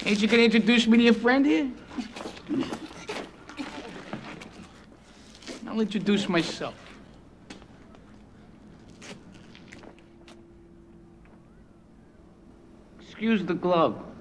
Ain't you gonna introduce me to your friend here? I'll introduce myself. Excuse the glove.